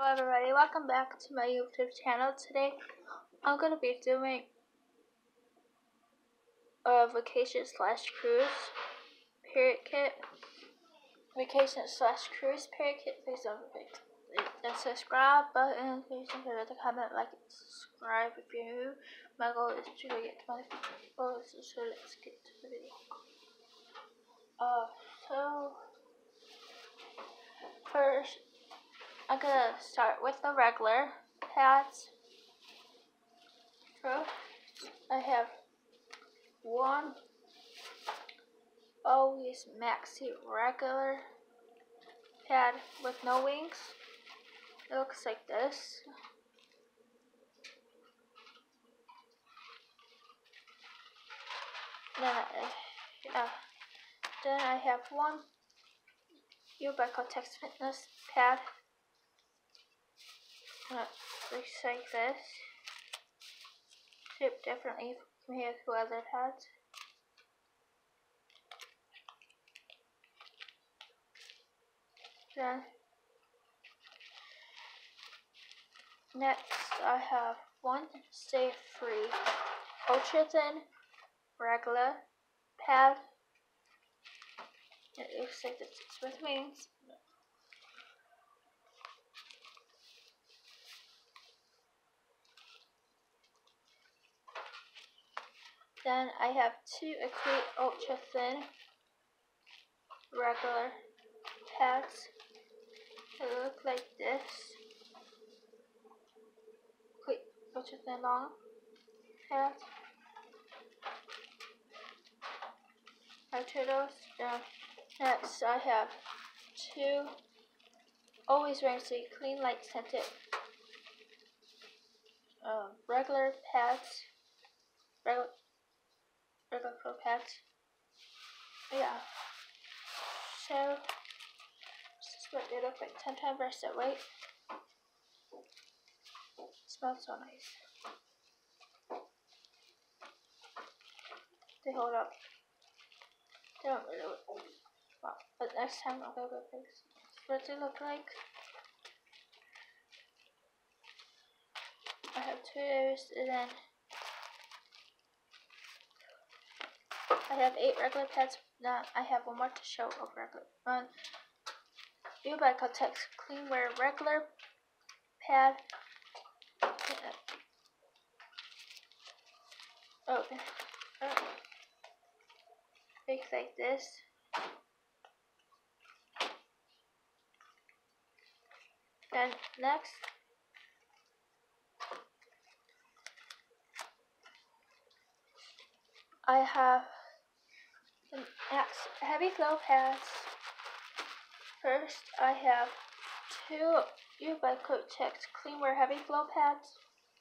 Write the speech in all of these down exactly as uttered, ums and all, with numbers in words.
everybody, welcome back to my YouTube channel. Today I'm going to be doing a vacation slash cruise period kit. Vacation slash cruise period kit. Please don't forget the subscribe button. Please don't forget to comment, like, and subscribe if you're new. My goal is to get twenty followers, so let's get to the video. Uh, so first I'm gonna start with the regular pads. First, I have one Always Maxi regular pad with no wings. It looks like this. Then I, uh, then I have one Ubiquitex Fitness pad. It looks like this. Shaped differently compared to other pads. Then next I have one Stay Free Ultra Thin regular pad. It looks like this is with wings. Then I have two Equate Ultra Thin regular pads. They look like this. Equate Ultra Thin long pads. I have two of those. Then next I have two Always Ramsey Clean Light Scented um, regular pads. Regular regular pro pads. Yeah. So this is what they look like ten times their weight. Smells so nice. They hold up. They don't really look well, but next time I'll go get this. What they look like. I have two of those, and then I have eight regular pads. Now I have one more to show of regular one. Ubiquitex Clean Wear regular pad. Open. Oh. Looks like this. Then next, I have the Max Heavy Flow pads. First, I have two Ubiquitex Clean Wear Heavy Flow pads.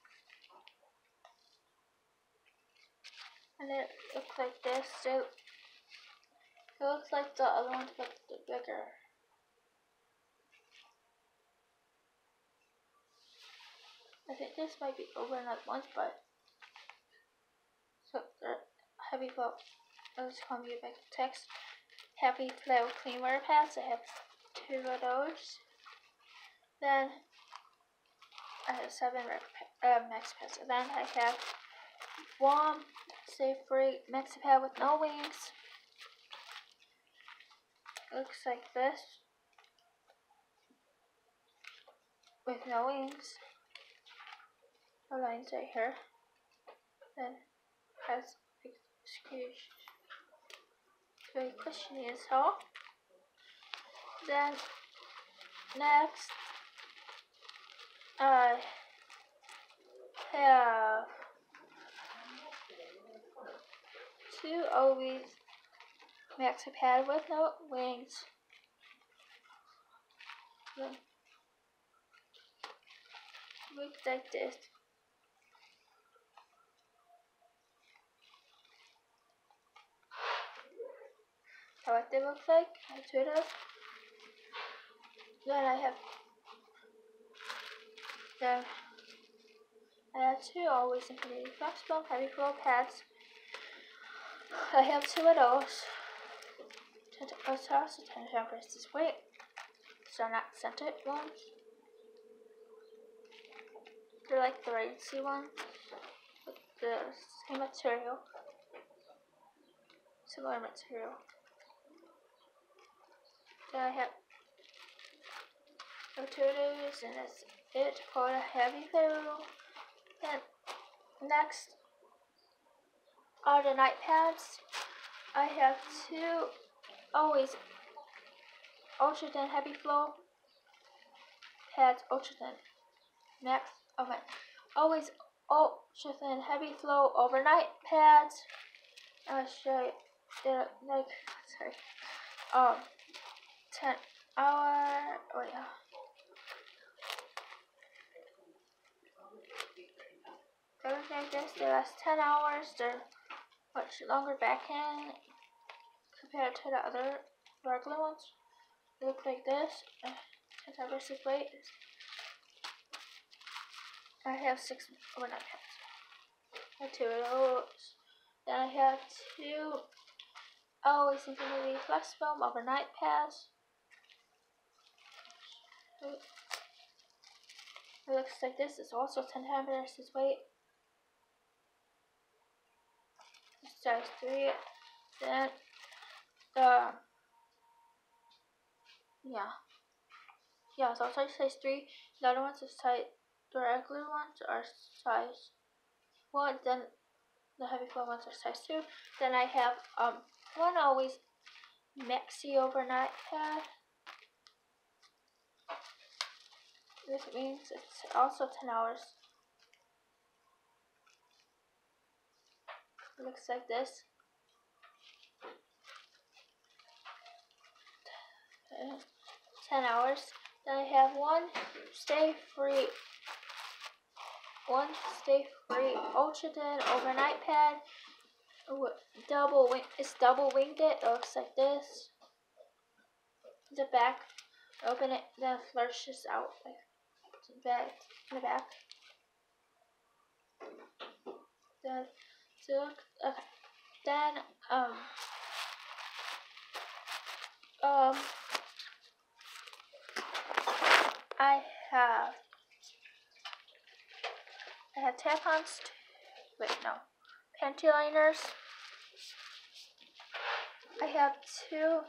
And it looks like this. So it looks like the other ones, but the bigger. I think this might be overnight ones, but so the Heavy Flow. Let's call me Ubiquitex Heavy Flow Clean Wear pads. I have two of those. Then I have seven uh, Max pads. And then I have one Stay Free Maxi pad with no wings. Looks like this. With no wings. The lines right here. Then has big squish. Very cushiony as well. Then next I have two Always Maxi pad with no wings. Then looks like this. How what they look like. I have two of those. Then I have then I have two Always Infinity Flexible Heavy Flow pads. I have two of those. Also, ten times this weight. So not scented ones. They're like the racy ones with the same material, similar material. Then I have the Tootles, and that's it for the heavy food. Then next are the night pads. I have two always Ultra Thin Heavy Flow pads, Ultra Thin. Next, okay, always Ultra Thin Heavy Flow overnight pads. I'll show you the like sorry, um, ten hour. Oh yeah. They look like this. They last ten hours. They're much longer backhand compared to the other regular ones. They look like this. Uh, ten times versus weight. I have six overnight pads. I have two of those. Then I have two Always Infinity Flex Foam overnight pads. It looks like this. It's also ten times versus weight. Size three. Then the yeah yeah it's also size three. The other ones are size the regular ones are size one. Then the heavy flow ones are size two. Then I have um one Always Maxi overnight pad. This means it's also ten hours. It looks like this. Uh, ten hours. Then I have one Stay Free, one Stay Free Ultra Thin overnight pad. Double wing. It's double winged. It looks like this. The back. Open it. Then it flushes out like the back. The back. Then so okay. Then um um I have I have tampons. Wait, no, panty liners. I have two.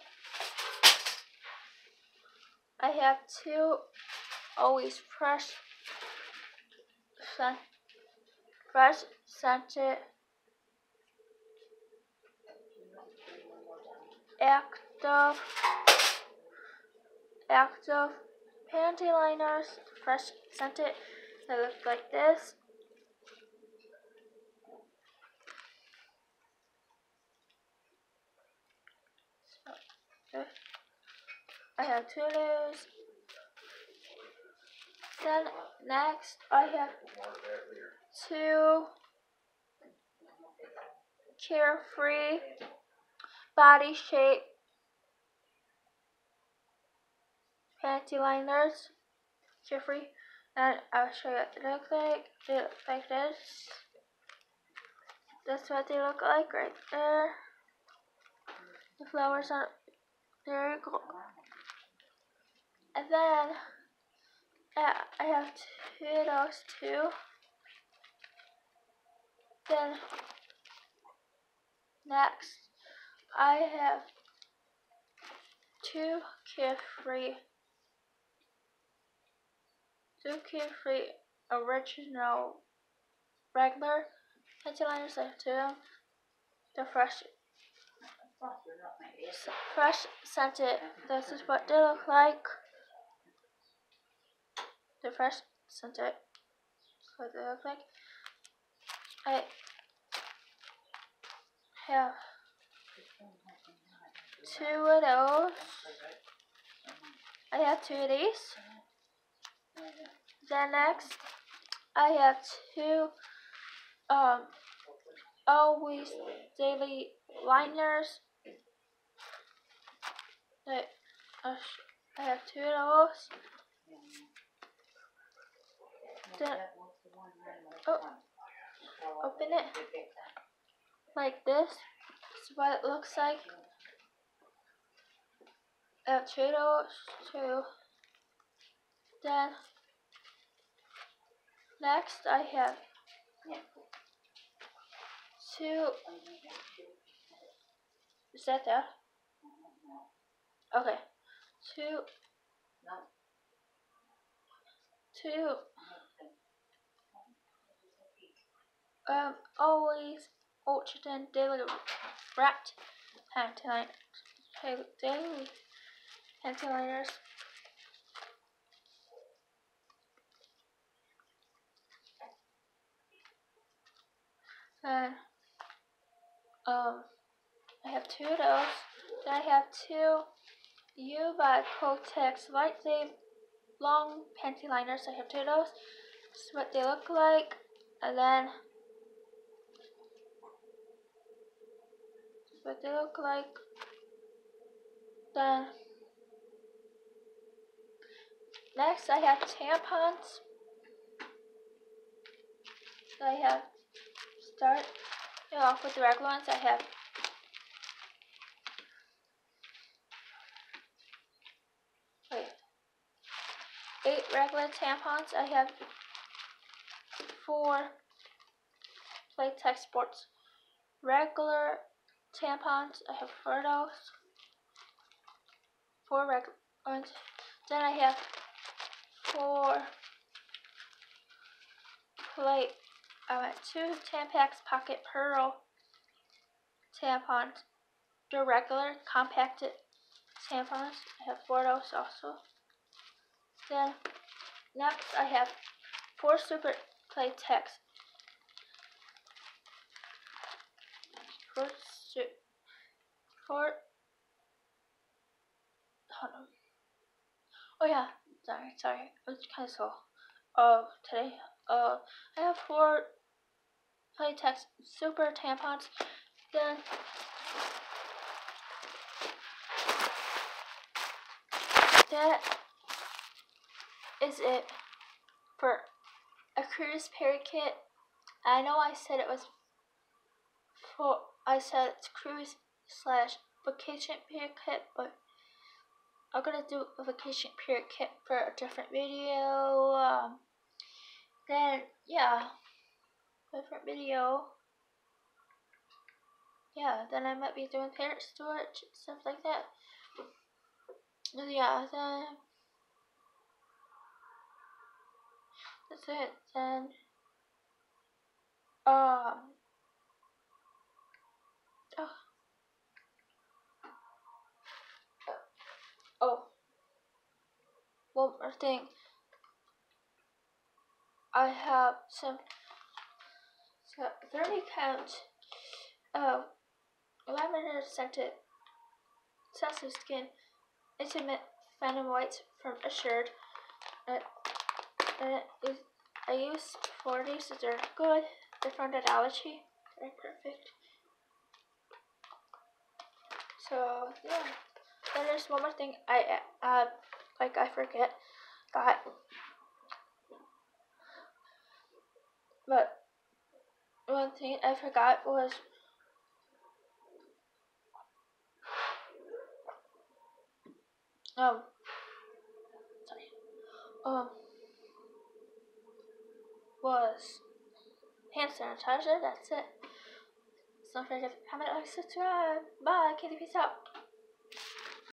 I have two Always Fresh scent, fresh scented active active panty liners, fresh scented. They look like this. So, I have two of those. Then next I have two Carefree Body Shape panty liners. Carefree, and I'll show you what they look like. They look like this. That's what they look like right there. The flowers are very cool. And then yeah, I have two of those too. Then next I have two Carefree, two Carefree original regular panty liners. I have two of them. They're fresh, fresh scented. This is what they look like. They're fresh scented. That's what they look like. I have two of those. I have two of these. Then next, I have two um Always Daily liners. I, I have two of those. Then, oh, open it like this. This is what it looks like. I have two of those too. Then Next, I have two. Is that there? Okay. Two. Two. Um, always ultra daily wrapped panty liners. Daily panty liners. Then, um, I have two of those. Then I have two U by Kotex Lightsafe long panty liners. I have two of those. This is what they look like. And then, this is what they look like. Then, next I have tampons. I have, start off with the regular ones. I have wait, eight regular tampons. I have four Playtex Sports regular tampons. I have four of those. Four regular ones. Then I have four plate. I went two Tampax Pocket Pearl tampons. They're regular compacted tampons. I have four of those also. Then next I have four Super Playtex. Four su- four. Hold on. Oh yeah, sorry, sorry. I was kind of slow. Uh, today. Uh, I have four Playtex Super tampons. Then that is it for a cruise period kit. I know I said it was for, I said it's cruise slash vacation period kit, but I'm gonna do a vacation period kit for a different video. Um, then, yeah, different video. Yeah, then I might be doing parent storage, stuff like that. Yeah, then that's it. Then, um, oh, oh, one more thing. I have some, so thirty count of lavender scented sensitive skin intimate phantom whites from Assured. Uh, and it is, I use four of these. They're good. They're from the Dollar Tree. They're perfect. So yeah. Then there's one more thing I uh like I forget got, but one thing I forgot was um sorry um was hand sanitizer. That's it. So don't forget to comment, like, subscribe. Bye, kitty. Peace out.